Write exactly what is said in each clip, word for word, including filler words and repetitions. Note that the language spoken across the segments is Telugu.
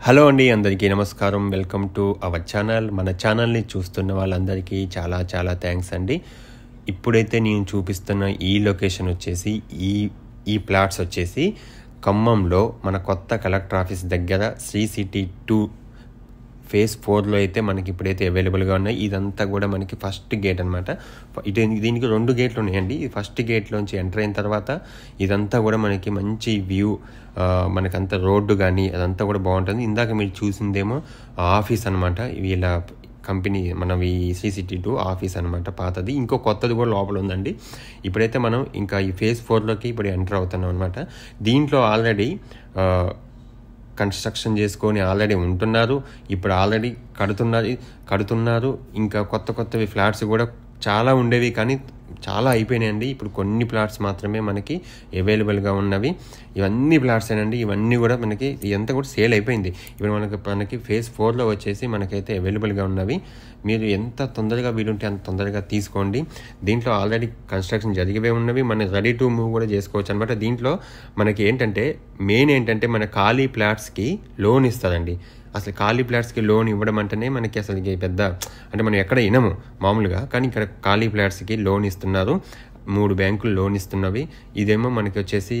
హలో అండి, అందరికీ నమస్కారం. Welcome to our channel. మన ఛానల్ని చూస్తున్న వాళ్ళందరికీ చాలా చాలా థ్యాంక్స్ అండి. ఇప్పుడైతే నేను చూపిస్తున్న ఈ లొకేషన్ వచ్చేసి ఈ ఈ ప్లాట్స్ వచ్చేసి ఖమ్మంలో మన కొత్త కలెక్టర్ ఆఫీస్ దగ్గర శ్రీ సిటీ టూ ఫేజ్ ఫోర్లో అయితే మనకి ఇప్పుడైతే అవైలబుల్గా ఉన్నాయి. ఇదంతా కూడా మనకి ఫస్ట్ గేట్ అనమాట. ఇటు దీనికి రెండు గేట్లు ఉన్నాయండి. ఈ ఫస్ట్ గేట్లోంచి ఎంటర్ అయిన తర్వాత ఇదంతా కూడా మనకి మంచి వ్యూ, మనకంతా రోడ్డు కానీ అదంతా కూడా బాగుంటుంది. ఇందాక మీరు చూసిందేమో ఆఫీస్ అనమాట, వీళ్ళ కంపెనీ మన ఈ శ్రీ సిటీ టూ ఆఫీస్ అనమాట, పాతది. ఇంకో కొత్తది కూడా లోపల ఉందండి. ఇప్పుడైతే మనం ఇంకా ఈ ఫేజ్ ఫోర్లోకి ఇప్పుడు ఎంటర్ అవుతున్నాం అనమాట. దీంట్లో ఆల్రెడీ కన్స్ట్రక్షన్ చేసుకొని ఆల్రెడీ ఉంటున్నారు, ఇప్పుడు ఆల్రెడీ కడుతున్నారు కడుతున్నారు ఇంకా కొత్త కొత్తవి ఫ్లాట్స్ కూడా చాలా ఉండేవి కానీ చాలా అయిపోయినాయండి. ఇప్పుడు కొన్ని ప్లాట్స్ మాత్రమే మనకి అవైలబుల్గా ఉన్నవి. ఇవన్నీ ప్లాట్స్ ఏనండి, ఇవన్నీ కూడా మనకి ఇదంతా కూడా సేల్ అయిపోయింది. ఇప్పుడు మనకి మనకి ఫేజ్ ఫోర్లో వచ్చేసి మనకైతే అవైలబుల్గా ఉన్నవి. మీరు ఎంత తొందరగా వీలుంటే అంత తొందరగా తీసుకోండి. దీంట్లో ఆల్రెడీ కన్స్ట్రక్షన్ జరిగివే ఉన్నవి, మనం రెడీ టు మూవ్ కూడా చేసుకోవచ్చు అనమాట. దీంట్లో మనకి ఏంటంటే మెయిన్ ఏంటంటే మన ఖాళీ ప్లాట్స్కి లోన్ ఇస్తారండి. అసలు ఖాళీ ప్లాట్స్కి లోన్ ఇవ్వడం అంటేనే మనకి అసలు పెద్ద అంటే మనం ఎక్కడ వినము మామూలుగా, కానీ ఇక్కడ ఖాళీ ప్లాట్స్కి లోన్ ఇస్తున్నారు. మూడు బ్యాంకులు లోన్ ఇస్తున్నవి. ఇదేమో మనకి వచ్చేసి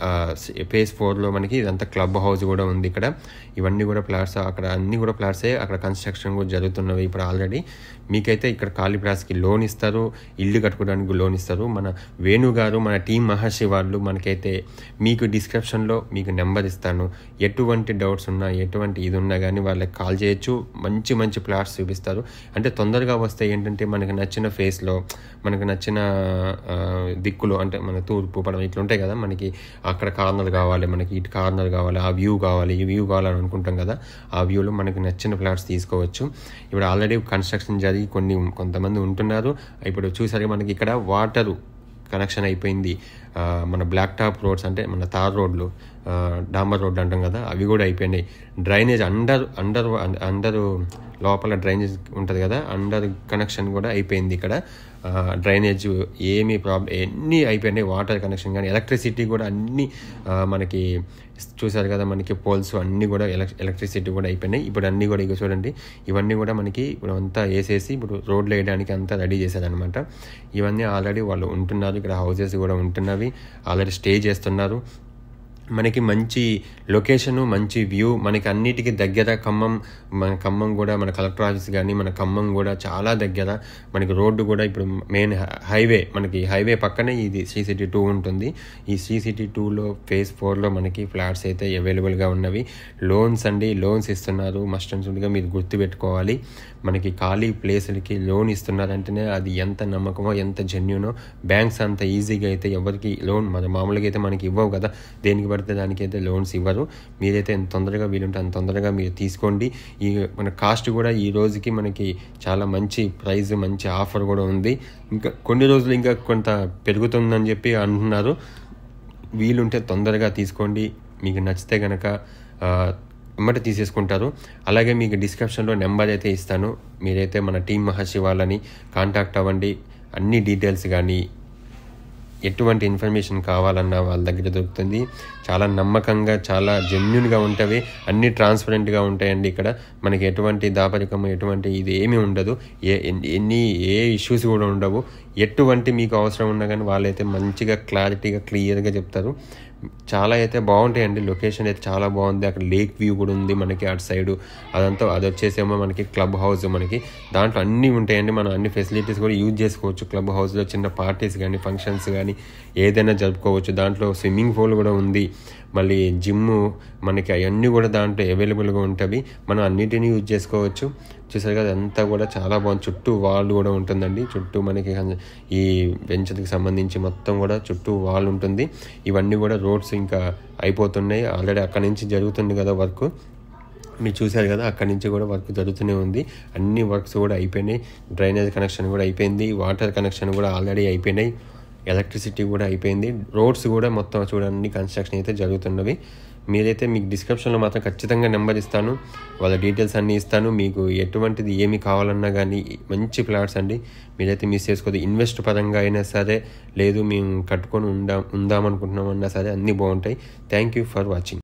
ఫేజ్ ఫోర్లో మనకి ఇదంతా క్లబ్ హౌస్ కూడా ఉంది ఇక్కడ. ఇవన్నీ కూడా ఫ్లాట్స్, అక్కడ అన్నీ కూడా ఫ్లాట్సే, అక్కడ కన్స్ట్రక్షన్ కూడా జరుగుతున్నవి ఇప్పుడు ఆల్రెడీ. మీకైతే ఇక్కడ ఖాళీ ప్లాట్స్కి లోన్ ఇస్తారు, ఇల్లు కట్టుకోవడానికి లోన్ ఇస్తారు. మన వేణు గారు, మన టీం మహర్షి వాళ్ళు మనకైతే మీకు డిస్క్రిప్షన్లో మీకు నెంబర్ ఇస్తాను. ఎటువంటి డౌట్స్ ఉన్నా ఎటువంటి ఇది ఉన్నా కానీ వాళ్ళకి కాల్ చేయొచ్చు. మంచి మంచి ప్లాట్స్ చూపిస్తారు. అంటే తొందరగా వస్తే ఏంటంటే మనకు నచ్చిన ఫేస్లో మనకు నచ్చిన దిక్కులు, అంటే మన తూర్పు పడవ ఇట్లా ఉంటాయి కదా, మనకి అక్కడ కార్నర్ కావాలి, మనకి ఇటు కార్నర్ కావాలి, ఆ వ్యూ కావాలి, ఈ వ్యూ కావాలని అనుకుంటాం కదా, ఆ వ్యూలో మనకి నచ్చిన ఫ్లాట్స్ తీసుకోవచ్చు. ఇప్పుడు ఆల్రెడీ కన్స్ట్రక్షన్ జరిగి కొన్ని కొంతమంది ఉంటున్నారు. ఇప్పుడు చూసారు మనకి ఇక్కడ వాటరు కనెక్షన్ అయిపోయింది. మన బ్లాక్ టాప్ రోడ్స్ అంటే మన తార్ రోడ్లు, డాంబర్ రోడ్లు అంటాం కదా, అవి కూడా అయిపోయినాయి. డ్రైనేజ్ అండర్ అండర్ అండర్ లోపల డ్రైనేజ్ ఉంటుంది కదా, అండర్ కనెక్షన్ కూడా అయిపోయింది. ఇక్కడ డ్రైనేజ్ ఏమీ ప్రాబ్లం అన్నీ అయిపోయినాయి. వాటర్ కనెక్షన్ కానీ ఎలక్ట్రిసిటీ కూడా అన్నీ మనకి చూసారు కదా, మనకి పోల్స్ అన్నీ కూడా ఎలక్ ఎలక్ట్రిసిటీ కూడా అయిపోయినాయి. ఇప్పుడు అన్నీ కూడా ఇక చూడండి, ఇవన్నీ కూడా మనకి ఇప్పుడు అంతా వేసేసి ఇప్పుడు రోడ్లు వేయడానికి అంతా రెడీ చేశారనమాట. ఇవన్నీ ఆల్రెడీ వాళ్ళు ఉంటున్నారు, ఇక్కడ హౌసెస్ కూడా ఉంటున్నవి, ఆల్రెడీ స్టే చేస్తున్నారు. మనకి మంచి లొకేషను, మంచి వ్యూ, మనకి అన్నిటికీ దగ్గర ఖమ్మం. మన ఖమ్మం కూడా మన కలెక్టర్ ఆఫీస్ కానీ మన ఖమ్మం కూడా చాలా దగ్గర. మనకి రోడ్డు కూడా ఇప్పుడు మెయిన్ హైవే, మనకి హైవే పక్కనే ఇది శ్రీ సిటీ టూ ఉంటుంది. ఈ శ్రీ సిటీ టూలో ఫేజ్ ఫోర్లో మనకి ఫ్లాట్స్ అయితే అవైలబుల్గా ఉన్నవి. లోన్స్ అండి, లోన్స్ ఇస్తున్నారు. మస్ట్ అండ్ షుడ్గా మీరు గుర్తుపెట్టుకోవాలి. మనకి ఖాళీ ప్లేసులకి లోన్ ఇస్తున్నారంటేనే అది ఎంత నమ్మకమో ఎంత జెన్యూనో. బ్యాంక్స్ అంత ఈజీగా అయితే ఎవరికి లోన్ మన మామూలుగా అయితే మనకి ఇవ్వవు కదా, దేనికి పడితే దానికైతే లోన్స్ ఇవ్వరు. మీరైతే ఎంత తొందరగా వీలుంటే అంత తొందరగా మీరు తీసుకోండి. ఈ మన కాస్ట్ కూడా ఈ రోజుకి మనకి చాలా మంచి ప్రైస్, మంచి ఆఫర్ కూడా ఉంది. ఇంకా కొన్ని రోజులు ఇంకా కొంత పెరుగుతుందని చెప్పి అంటున్నారు. వీలుంటే తొందరగా తీసుకోండి. మీకు నచ్చితే కనుక ఎమ్మటి తీసేసుకుంటారు. అలాగే మీకు డిస్క్రిప్షన్లో నెంబర్ అయితే ఇస్తాను, మీరైతే మన టీం మహర్షి వాళ్ళని కాంటాక్ట్ అవ్వండి. అన్ని డీటెయిల్స్ కానీ ఎటువంటి ఇన్ఫర్మేషన్ కావాలన్నా వాళ్ళ దగ్గర దొరుకుతుంది. చాలా నమ్మకంగా, చాలా జెన్యున్గా ఉంటాయి, అన్నీ ట్రాన్స్పరెంట్గా ఉంటాయండి. ఇక్కడ మనకి ఎటువంటి దాపరికము, ఎటువంటి ఇది ఏమీ ఉండదు. ఏ ఎన్ని ఏ ఇష్యూస్ కూడా ఉండవు. ఎటువంటి మీకు అవసరం ఉన్నా కానీ వాళ్ళైతే మంచిగా క్లారిటీగా క్లియర్గా చెప్తారు. చాలా అయితే బాగుంటాయండి. లొకేషన్ అయితే చాలా బాగుంది. అక్కడ లేక్ వ్యూ కూడా ఉంది మనకి అటు సైడు. అదంతా అది వచ్చేసేమో మనకి క్లబ్ హౌస్, మనకి దాంట్లో అన్నీ ఉంటాయండి. మనం అన్ని ఫెసిలిటీస్ కూడా యూజ్ చేసుకోవచ్చు. క్లబ్ హౌస్లో చిన్న పార్టీస్ కానీ ఫంక్షన్స్ కానీ ఏదైనా జరుపుకోవచ్చు. దాంట్లో స్విమ్మింగ్ పూల్ కూడా ఉంది. మళ్ళీ జిమ్, మనకి అవన్నీ కూడా దాంట్లో అవైలబుల్గా ఉంటాయి. మనం అన్నిటినీ యూజ్ చేసుకోవచ్చు. చూసారు కదా, అంతా కూడా చాలా బాగుంది. చుట్టూ వాల్ కూడా ఉంటుందండి. చుట్టూ మనకి ఈ వెంచర్కి సంబంధించి మొత్తం కూడా చుట్టూ వాల్ ఉంటుంది. ఇవన్నీ కూడా రోడ్స్ ఇంకా అయిపోతున్నాయి. ఆల్రెడీ అక్కడి నుంచి జరుగుతుంది కదా వర్క్, మీరు చూశారు కదా, అక్కడి నుంచి కూడా వర్క్ జరుగుతూనే ఉంది. అన్ని వర్క్స్ కూడా అయిపోయినాయి. డ్రైనేజ్ కనెక్షన్ కూడా అయిపోయింది, వాటర్ కనెక్షన్ కూడా ఆల్రెడీ అయిపోయినాయి, ఎలక్ట్రిసిటీ కూడా అయిపోయింది. రోడ్స్ కూడా మొత్తం చూడండి కన్స్ట్రక్షన్ అయితే జరుగుతున్నవి. మీరైతే మీకు డిస్క్రిప్షన్లో మాత్రం ఖచ్చితంగా నెంబర్ ఇస్తాను, వాళ్ళ డీటెయిల్స్ అన్నీ ఇస్తాను. మీకు ఎటువంటిది ఏమి కావాలన్నా కానీ మంచి ప్లాట్స్ అండి, మీరైతే మిస్ చేసుకోవద్దు. ఇన్వెస్ట్ పరంగా అయినా సరే, లేదు మేము కట్టుకొని ఉందా ఉందామనుకుంటున్నామన్నా సరే అన్నీ బాగుంటాయి. Thank you for watching.